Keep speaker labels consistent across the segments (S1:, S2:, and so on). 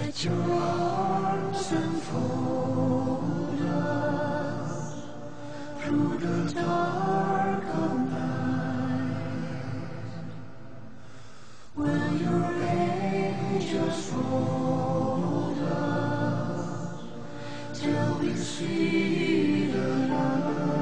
S1: Let your arms enfold us through the dark of night. Will your angels hold us till we see the light?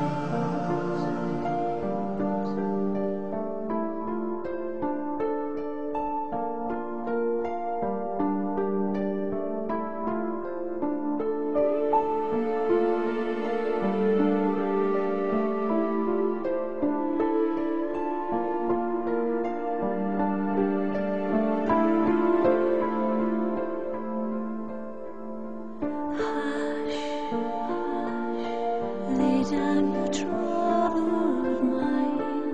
S1: Lay down your troubled mind.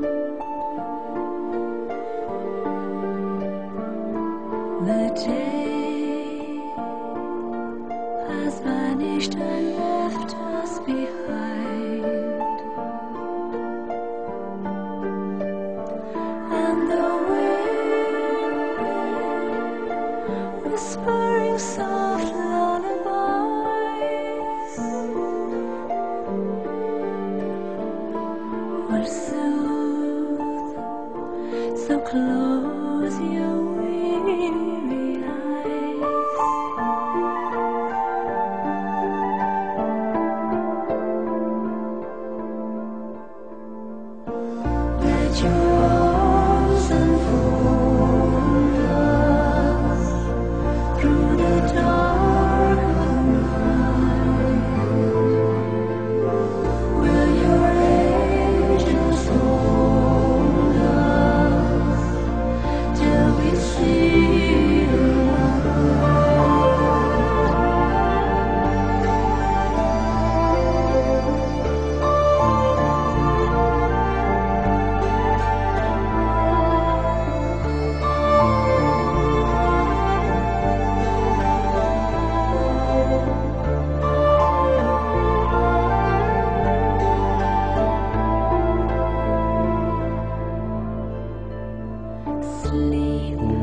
S1: The day has vanished and left us behind, and the wind whispering soft lullabies will soothe, so close your weary eyes. Let your arms enfold us through the dark of night. Will your angels hold us till we see the sleep.